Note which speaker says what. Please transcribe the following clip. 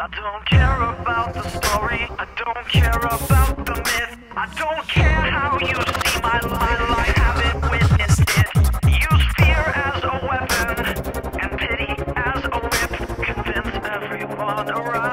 Speaker 1: don't care about the story, I don't care about the myth, I don't care how you see my life, I haven't witnessed it. Use fear as a weapon, and pity as a whip, convince everyone around.